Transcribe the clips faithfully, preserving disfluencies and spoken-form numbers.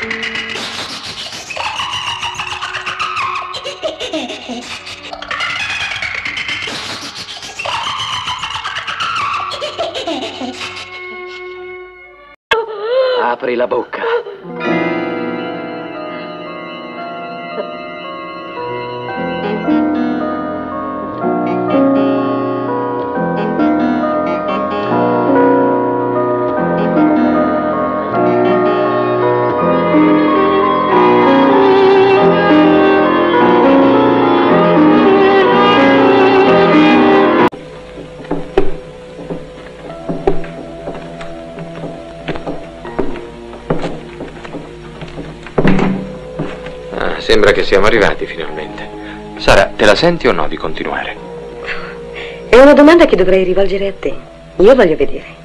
Apri la bocca. Sembra che siamo arrivati finalmente. Sara, te la senti o no di continuare? È una domanda che dovrei rivolgere a te. Io voglio vedere.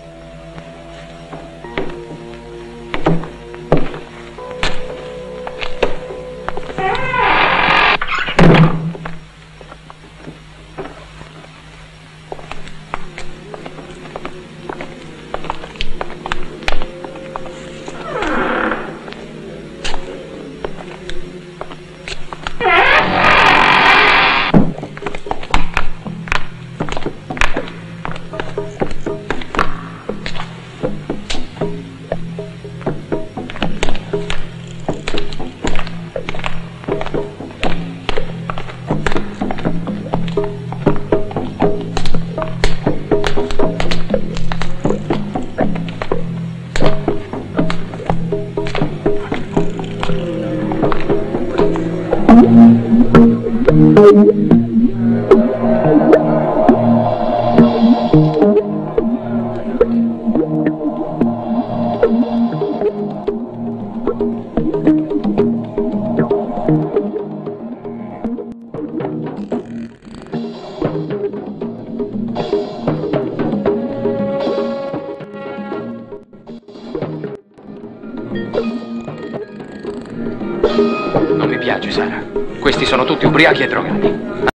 Non mi piace, Sara. Questi sono tutti ubriachi e drogati.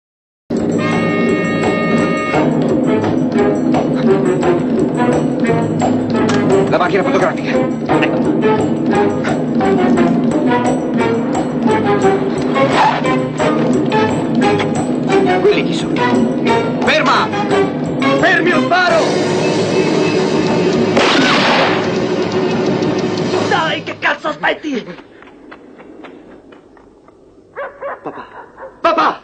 La macchina fotografica. Ecco. Quelli chi sono? Ferma! Fermi o sparo! Dai, che cazzo aspetti? Papà! Papà!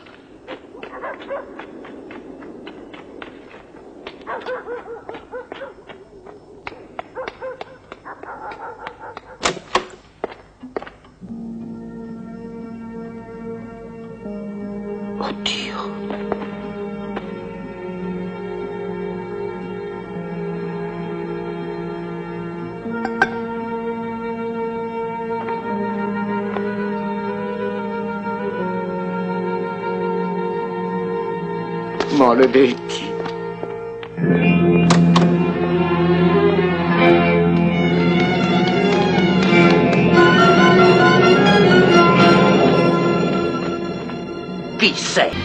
Oddio! Maledetti! Chi sei?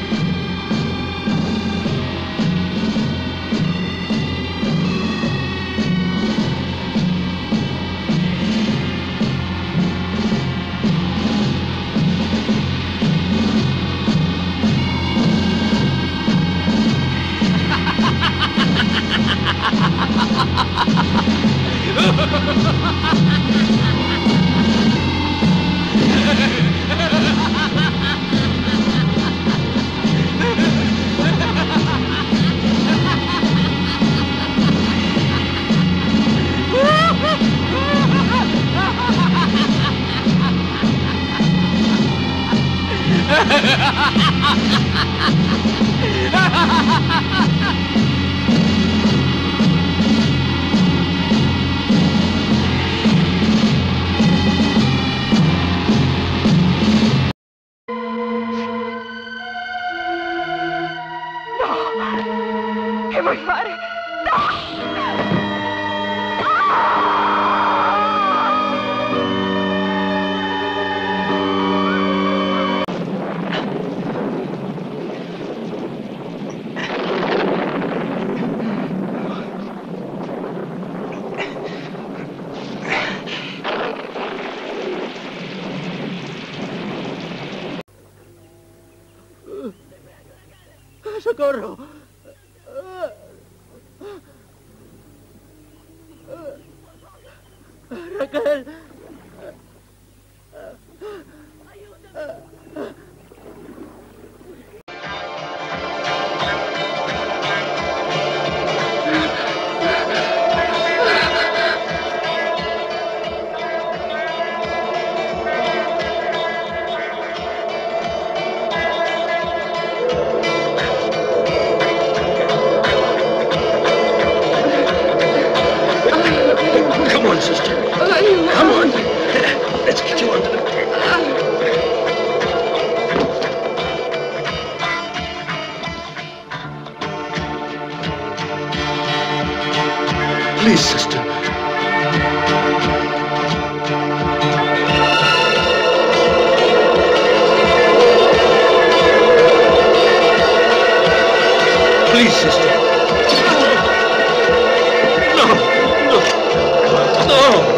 Che vuoi fare? Socorro. Raquel. Come on, sister. Come on. Let's get you under the bed. Please, sister. Please, sister. No. No. No.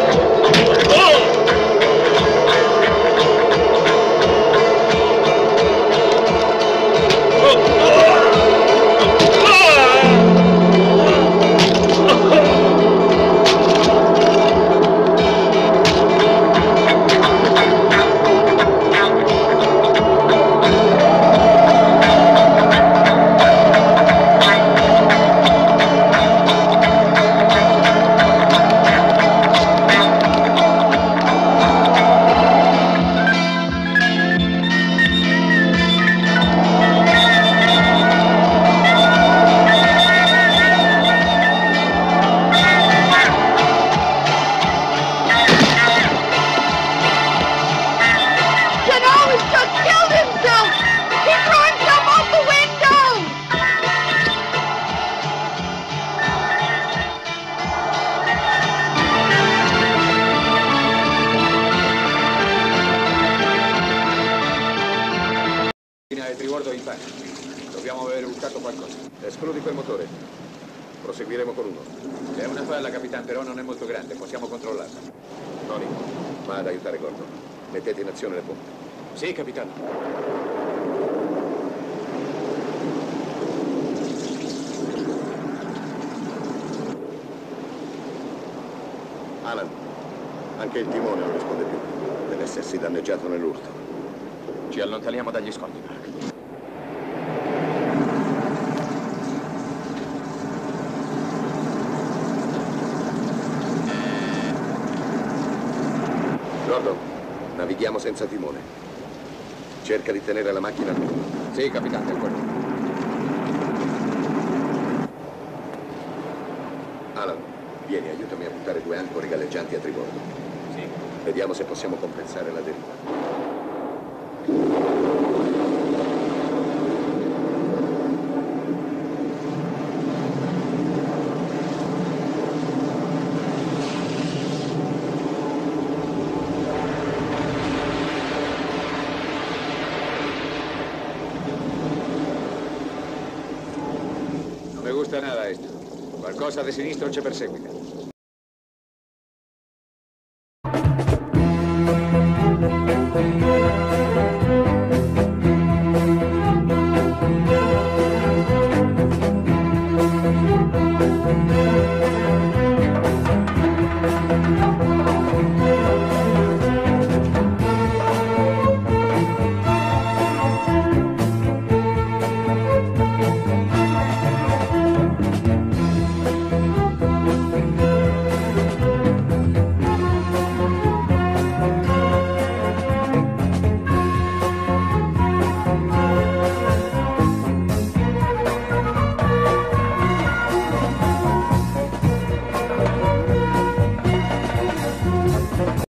Dobbiamo aver urtato qualcosa. Escludi quel motore. Proseguiremo con uno. È una falla, capitano, però non è molto grande. Possiamo controllarla. Tony, va ad aiutare Gordon. Mettete in azione le pompe. Sì, capitano. Alan, anche il timone non risponde più. Deve essersi danneggiato nell'urto. Ci allontaniamo dagli scogli, Mark. Gordon, navighiamo senza timone. Cerca di tenere la macchina a lungo. Sì, capitano, di accordo. Alan, vieni, aiutami a buttare due ancore galleggianti a tribordo. Sì. Vediamo se possiamo compensare la deriva. No me gusta nada esto. Qualcosa de sinistro ci perseguita.